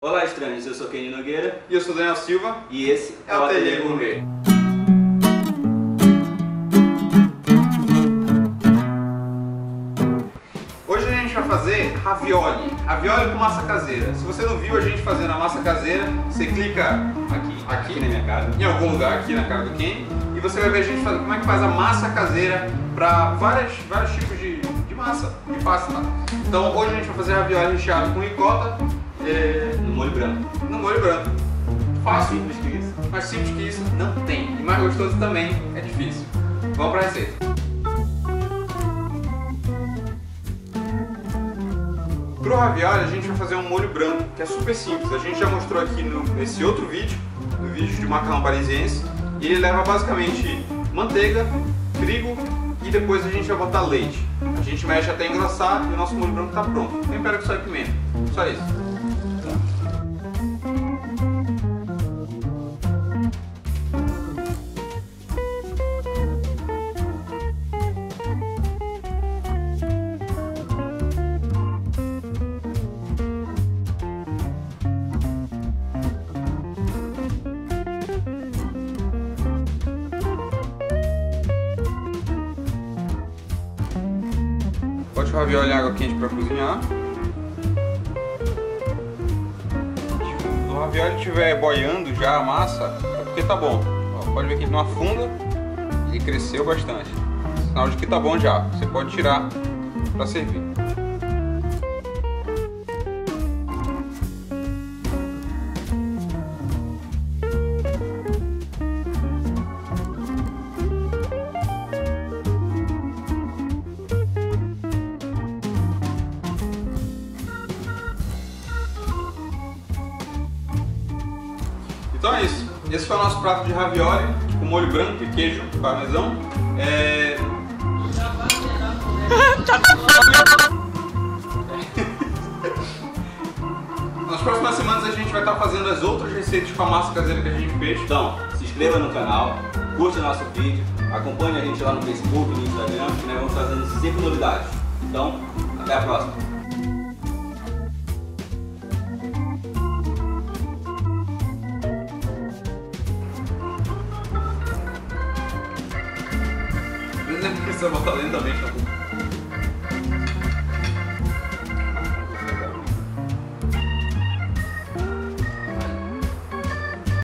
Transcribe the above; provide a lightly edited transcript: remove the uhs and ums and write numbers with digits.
Olá, estranhos, eu sou Kenny Nogueira. E eu sou Daniel Silva. E esse é o Ateliê Gourmet. Hoje a gente vai fazer ravioli. Ravioli com massa caseira. Se você não viu a gente fazendo a massa caseira, você clica aqui na minha cara, em algum lugar aqui na cara do Kenny, e você vai ver a gente fazer como é que faz a massa caseira para vários tipos de massa, de pasta. Então hoje a gente vai fazer ravioli recheado com ricota. no molho branco. No molho branco. Fácil. Mais simples que isso. Mais simples que isso não tem. E mais gostoso também é difícil. Vamos para a receita. Pro ravioli a gente vai fazer um molho branco, que é super simples. A gente já mostrou aqui nesse outro vídeo, no vídeo de macarrão parisiense. E ele leva basicamente manteiga, trigo e depois a gente vai botar leite. A gente mexe até engrossar e o nosso molho branco está pronto. Tempera com sal e pimenta. Só isso. Bote o ravioli em água quente para cozinhar. Se o ravioli estiver boiando já a massa, é porque tá bom. Ó, pode ver que ele não afunda, ele cresceu bastante. Sinal de que tá bom já. Você pode tirar para servir. Então é isso. Esse foi o nosso prato de ravioli com molho branco e queijo parmesão. Nas próximas semanas a gente vai estar fazendo as outras receitas com a massa caseira que a gente fez. Então, se inscreva no canal, curta o nosso vídeo, acompanhe a gente lá no Facebook, no Instagram, que nós vamos fazendo sempre novidades. Então, até a próxima. Não precisa botar lentamente na boca.